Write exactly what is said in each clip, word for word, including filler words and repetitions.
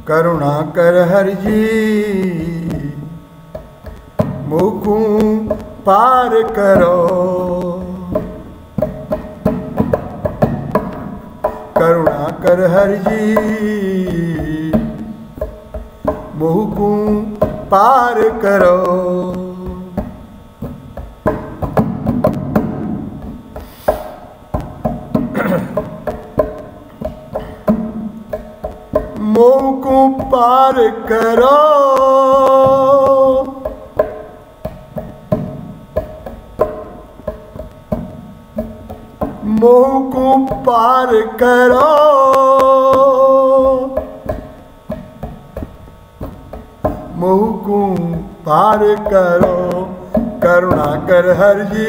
करुणा कर हर जी मोह को पार करो। करुणा कर हर जी मोह को पार करो। मोह को पार करो। मोह को पार करो। मोह को पार करो। करुणा कर हर जी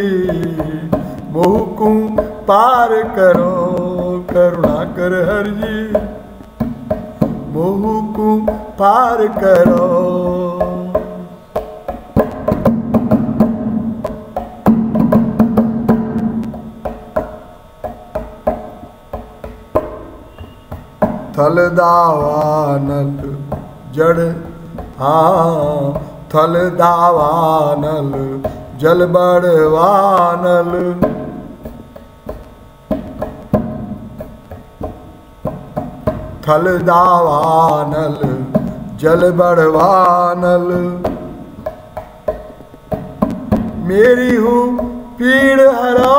मोह को पार करो। करुणा कर हर जी मोह को पार करो। थल दावानल जड़ हाँ थल दावानल जल बड़वानल। थल दावानल जल बड़वानल। मेरी हूँ पीड़ हरो।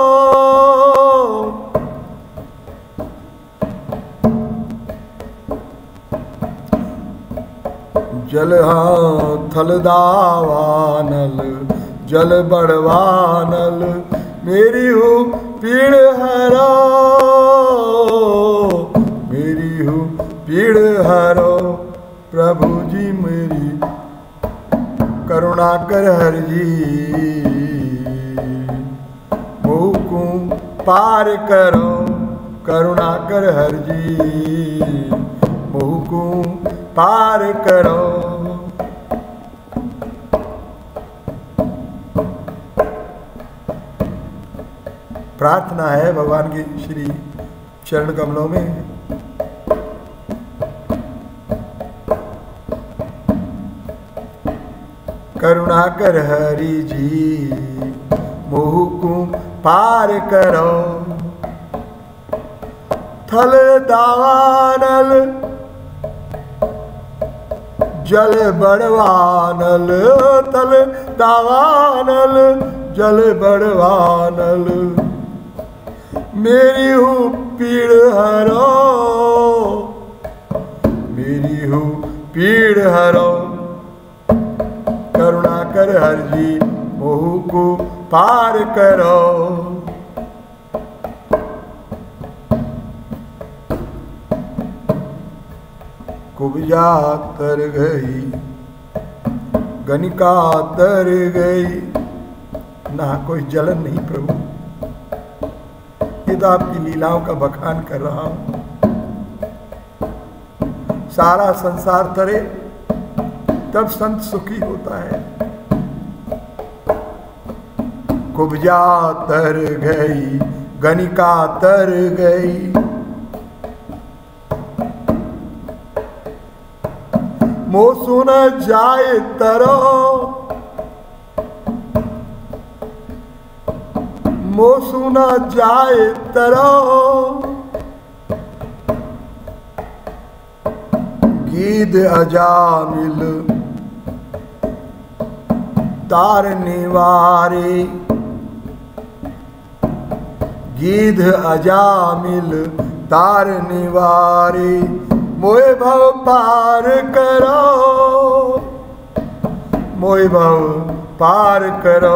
जल हाँ थल दावानल जल बड़वानल। मेरी हूँ पीड़ हरो। मेरी हूँ पीड़ हरो। प्रभु जी मेरी करुणा कर हर जी मोह को पार करो। करुणा कर हर जी मोह को पार करो। प्रार्थना है भगवान की श्री चरण कमलों में। करुणा कर हरि जी मोह को पार करो। थल दावानल जल बड़वानल। थल दावानल जल बड़वानल। मेरी हूँ पीड़ हरो। मेरी हूँ पीड़ हरो। करुणा कर हर जी मोह को पार करो। कुब्जा तर गई गनिका तर गई। ना कोई जलन नहीं प्रभु। ये तो आपकी लीलाओं का बखान कर रहा हूं। सारा संसार तरे तब संत सुखी होता है। कुब्जा तर गई गनिका तर गई। मोह सुन जाए तरो। मोह सुन जाए तरो। गीध अजामिल तार निवारे। गीध अजामिल तार निवारे। मोहे भव पार करो। मोहे भव पार करो।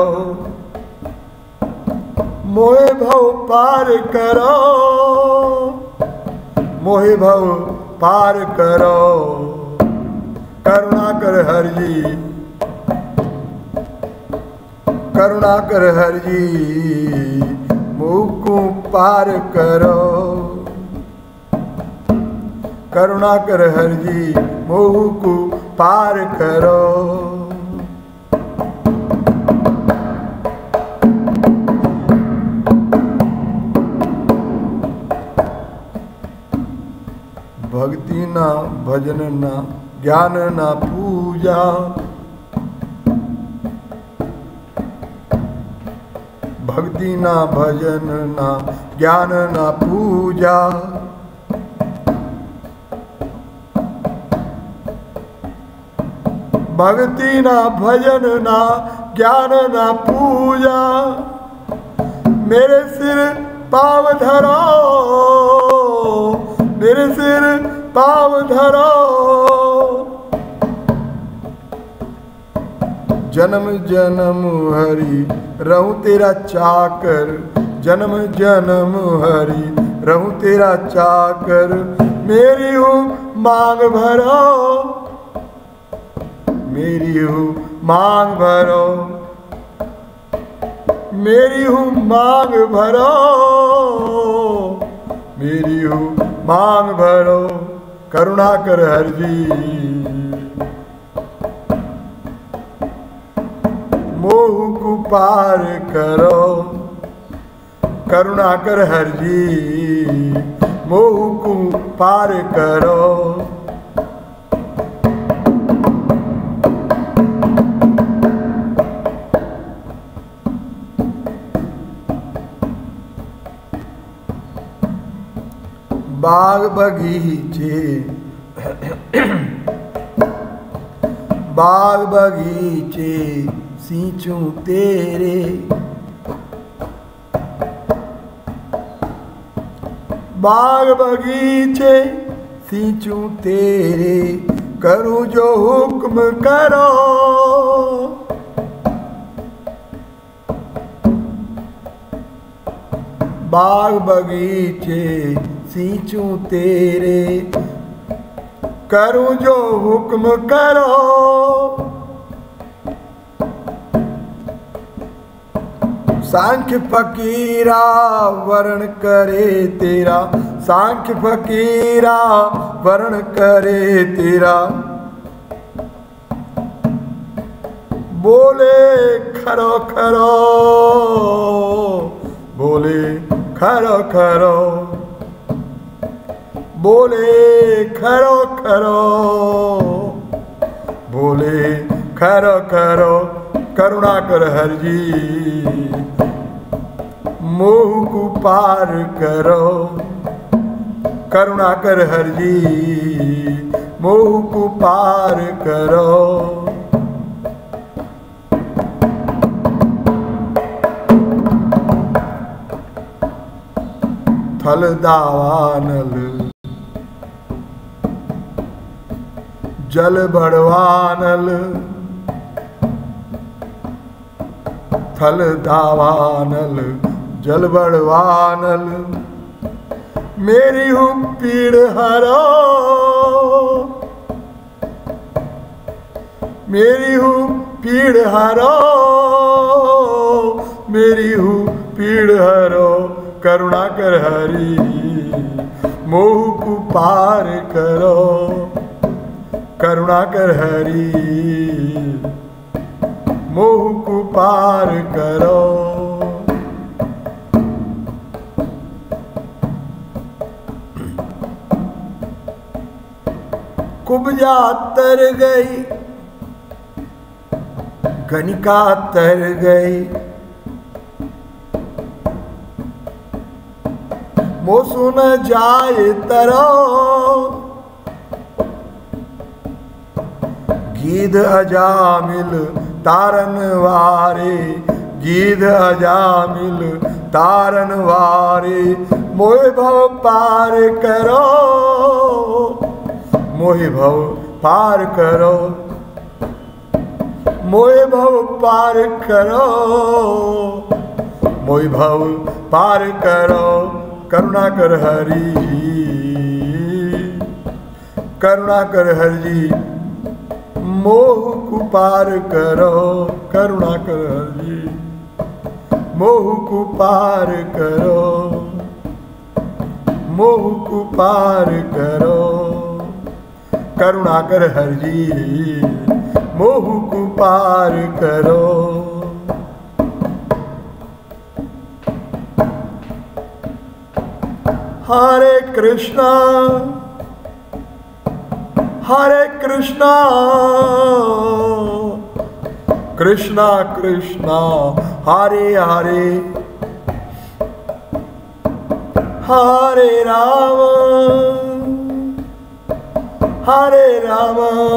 मोहे भव पार करो। मोहे भव पार करो। करुणा कर हर जी करुणा कर हर जी मोह को पार करो। करुणा कर हर जी मोह को पार करो। भक्ति ना भजन ना ज्ञान ना पूजा, भक्ति ना भजन ना ज्ञान ना पूजा, भक्ति ना भजन ना ज्ञान ना पूजा, मेरे सिर पाव धरो, मेरे सिर पाव धरो, जन्म जन्म हरि रहूं तेरा चाकर, जन्म जन्म हरि रहूं तेरा चाकर, मेरी हूँ मांग भरो, मेरी हूँ मांग भरो, मेरी हूँ मांग भरो, मेरी हूँ मांग भरो, करुणा कर हर जी, मोह को पार करो, करुणा कर हर जी, मोह को पार करो, बाग बगीचे बाग बगीचे सींचूं तेरे, बाग बगीचे सींचूं तेरे, करूं जो हुक्म करो, बाग बगीचे सींचूं तेरे, करूं जो हुक्म करो, सांख्य फकीरा वर्ण करे तेरा, सांख्य फकीरा वर्ण करे तेरा, बोले खरो खरो, बोले खरो खरो, बोले खरो खरो, बोले खरो खरो, करुणा कर हर जी, मोह को पार करो, करुणा कर हर जी, मोह को पार करो, थल दावानल जल बड़वानल, थल दावानल जल बड़वानल, मेरी हूँ पीड़ हरो, मेरी हूँ पीड़ हरो, मेरी हूँ पीड़ हरो, करुणा कर हरि, मोह को पार करो, करुणा कर हरि, मोह को पार करो, कुब्जा तर गई, गणिका तर गई, मोसु न जाए तरो, गीध अजामिल तारन वारे, गीध अजामिल तारन वारे, मोह भव पार करो, मोह भव पार करो, मोह भव पार करो, मोह भव पार करो, करुणा कर हरि, करुणा कर हरि, मोह को पार करो, करुणा कर हरि, मोह को पार करो, मोह को पार करो, करुणा कर हरि, मोह को पार करो, हरे कृष्णा हरे कृष्णा कृष्णा कृष्णा हरे हरे हरे राम हरे राम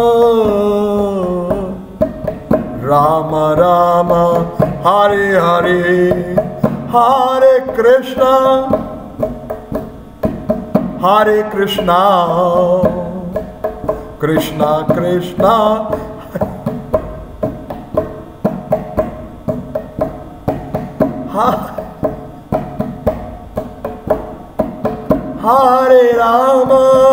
राम राम हरे हरे हरे कृष्णा हरे कृष्णा कृष्णा कृष्णा हरे राम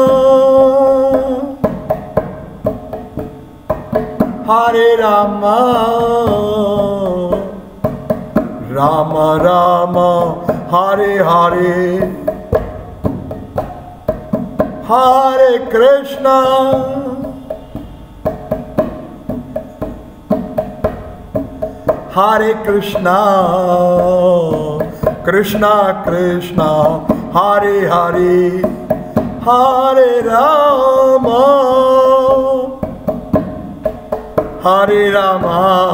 हरे राम राम राम हरे हरे हरे कृष्णा हरे कृष्णा कृष्णा कृष्णा हरे हरे हरे राम हरे राम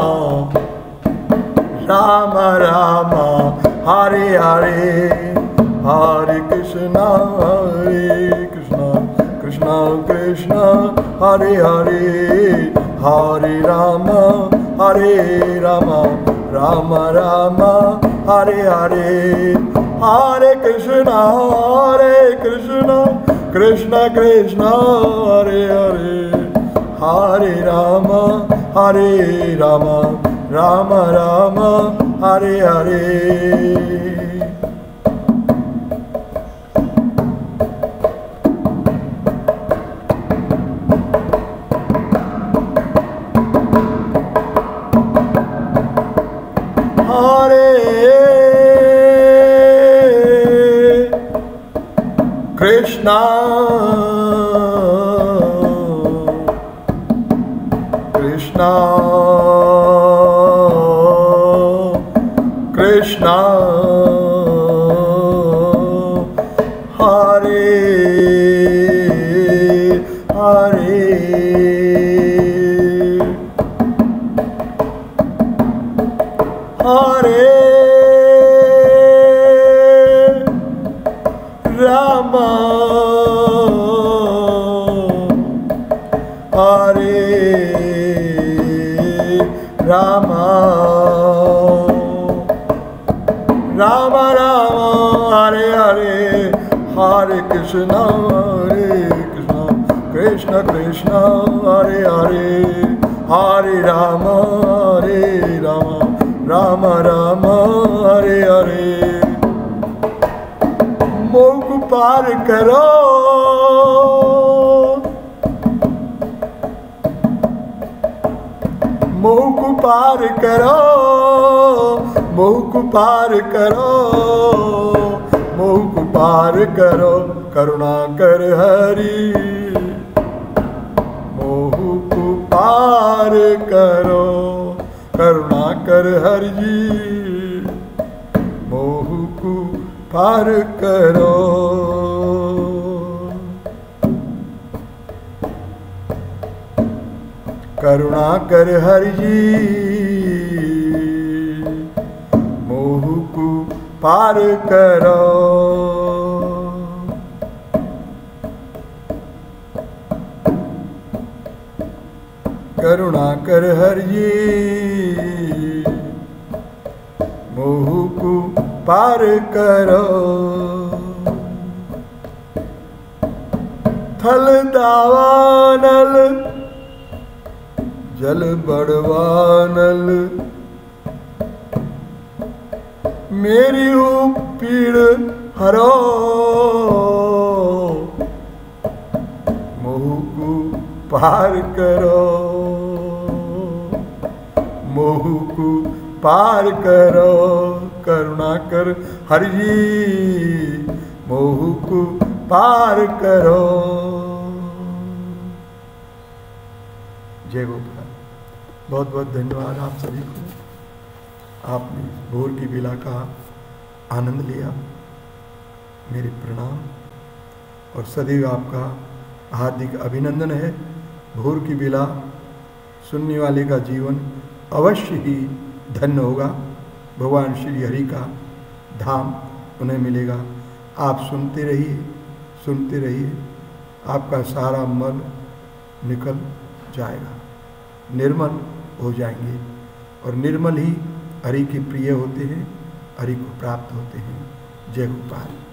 राम राम हरे हरे हरे कृष्णा हरे कृष्णा कृष्णा कृष्णा हरे हरे हरे राम हरे राम राम राम हरे हरे हरे कृष्णा हरे कृष्णा कृष्णा कृष्णा हरे हरे हरे राम हरे राम राम राम हरे हरे कृष्णा कृष्णा कृष्णा हरे हरे हरे राम हरे राम राम राम हरे हरे हरे कृष्णा हरे कृष्णा कृष्ण कृष्ण हरे हरे हरे राम हरे राम राम राम हरे हरे मोह पार करो मोह को पार करो मोह को पार करो मोह को पार करो करुणा कर हरि मोह को पार करो करुणा कर हरि जी मोह को पार करो करुणा कर हरि जी मोह को पार करो करुणा कर हरि जी मोह को पार करो थल दावानल जल बड़वानल मेरी हो पीड़ हरो मोह को पार करो मोह को पार करो करुणा कर हरि जी मोह को पार करो। जय गोपाल। बहुत बहुत धन्यवाद आप सभी को। आपने भोर की बेला का आनंद लिया। मेरे प्रणाम और सदैव आपका हार्दिक अभिनंदन है। भोर की बेला सुनने वाले का जीवन अवश्य ही धन्य होगा। भगवान श्री हरि का धाम उन्हें मिलेगा। आप सुनते रहिए, सुनते रहिए, आपका सारा मल निकल जाएगा, निर्मल हो जाएंगे और निर्मल ही हरि के प्रिय होते हैं, हरि को प्राप्त होते हैं। जय गोपाल।